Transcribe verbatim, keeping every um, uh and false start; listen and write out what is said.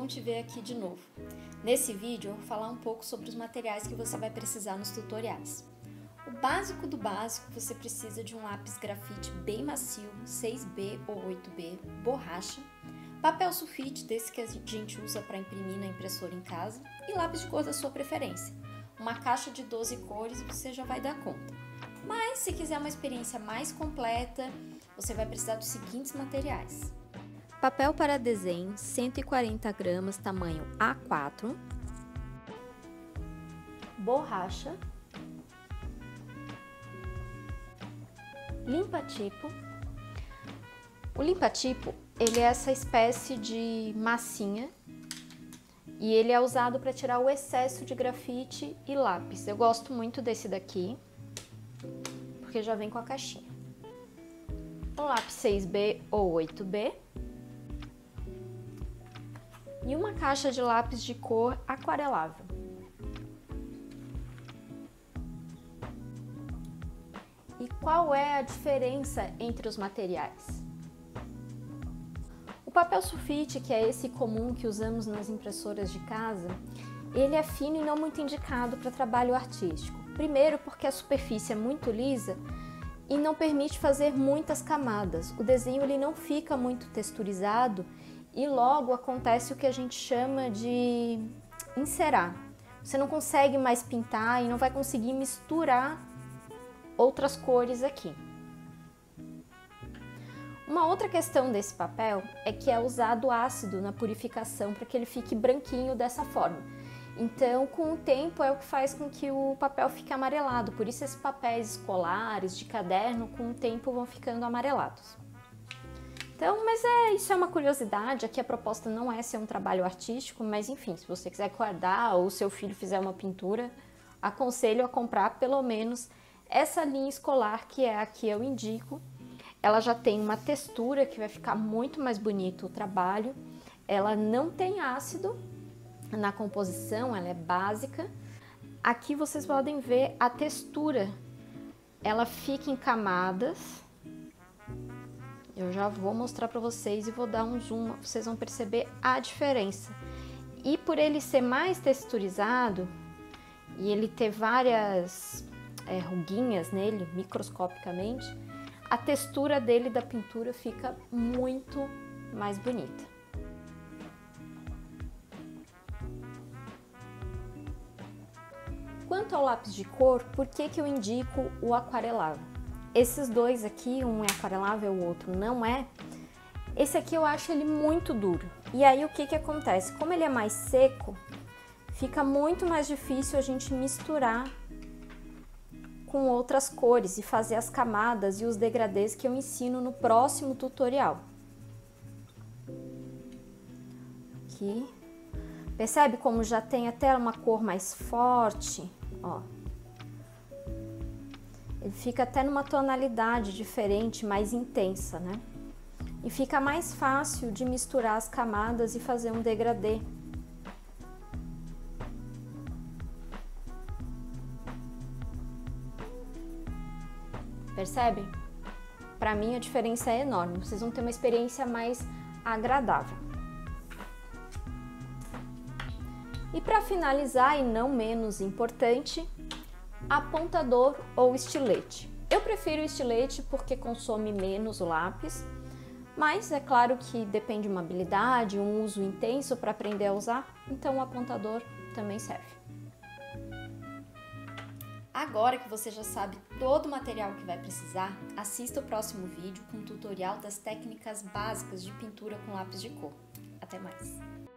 bom te ver aqui de novo. Nesse vídeo eu vou falar um pouco sobre os materiais que você vai precisar nos tutoriais. O básico do básico, você precisa de um lápis grafite bem macio, seis B ou oito B, borracha, papel sulfite, desse que a gente usa para imprimir na impressora em casa, e lápis de cor da sua preferência. Uma caixa de doze cores você já vai dar conta. Mas se quiser uma experiência mais completa, você vai precisar dos seguintes materiais. Papel para desenho, cento e quarenta gramas, tamanho A quatro. Borracha. Limpa-tipo. O limpa-tipo, ele é essa espécie de massinha e ele é usado para tirar o excesso de grafite e lápis. Eu gosto muito desse daqui, porque já vem com a caixinha. Um lápis seis B ou oito B. E uma caixa de lápis de cor aquarelável. E qual é a diferença entre os materiais? O papel sulfite, que é esse comum que usamos nas impressoras de casa, ele é fino e não muito indicado para trabalho artístico. Primeiro porque a superfície é muito lisa e não permite fazer muitas camadas. O desenho ele não fica muito texturizado e logo acontece o que a gente chama de encerar. Você não consegue mais pintar e não vai conseguir misturar outras cores aqui. Uma outra questão desse papel é que é usado ácido na purificação para que ele fique branquinho dessa forma. Então, com o tempo é o que faz com que o papel fique amarelado. Por isso esses papéis escolares, de caderno, com o tempo vão ficando amarelados. Então, mas é, isso é uma curiosidade, aqui a proposta não é ser um trabalho artístico, mas enfim, se você quiser guardar ou seu filho fizer uma pintura, aconselho a comprar pelo menos essa linha escolar, que é a que eu indico. Ela já tem uma textura que vai ficar muito mais bonito o trabalho, ela não tem ácido na composição, ela é básica. Aqui vocês podem ver a textura, ela fica em camadas. Eu já vou mostrar para vocês e vou dar um zoom, vocês vão perceber a diferença. E por ele ser mais texturizado e ele ter várias é, ruguinhas nele, microscopicamente, a textura dele da pintura fica muito mais bonita. Quanto ao lápis de cor, por que que eu indico o aquarelável? Esses dois aqui, um é aquarelável, o outro não é. Esse aqui eu acho ele muito duro. E aí o que que acontece? Como ele é mais seco, fica muito mais difícil a gente misturar com outras cores e fazer as camadas e os degradês que eu ensino no próximo tutorial. Aqui. Percebe como já tem até uma cor mais forte? Ó. Ele fica até numa tonalidade diferente, mais intensa, né? E fica mais fácil de misturar as camadas e fazer um degradê. Percebem? Para mim a diferença é enorme, vocês vão ter uma experiência mais agradável. E para finalizar, e não menos importante, apontador ou estilete. Eu prefiro o estilete porque consome menos o lápis, mas é claro que depende de uma habilidade, um uso intenso para aprender a usar, então o apontador também serve. Agora que você já sabe todo o material que vai precisar, assista o próximo vídeo com um tutorial das técnicas básicas de pintura com lápis de cor. Até mais!